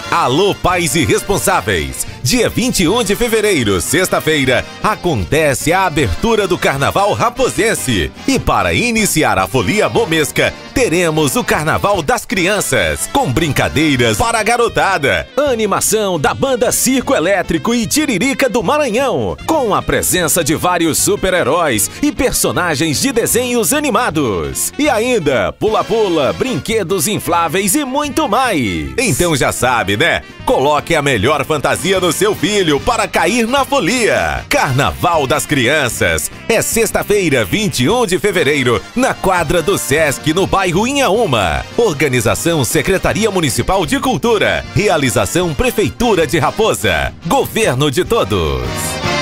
Alô, pais irresponsáveis! Dia 21 de fevereiro, sexta-feira, acontece a abertura do Carnaval Raposense. E para iniciar a folia momesca, teremos o Carnaval das Crianças, com brincadeiras para a garotada. Animação da banda Circo Elétrico e Tiririca do Maranhão, com a presença de vários super-heróis e personagens de desenhos animados. E ainda, pula-pula, brinquedos infláveis e muito mais. Então já sabe, né? Coloque a melhor fantasia no seu filho para cair na folia. Carnaval das Crianças é sexta-feira, 21 de fevereiro, na quadra do Sesc, no bairro Inhaúma. Organização Secretaria Municipal de Cultura. Realização Prefeitura de Raposa. Governo de todos.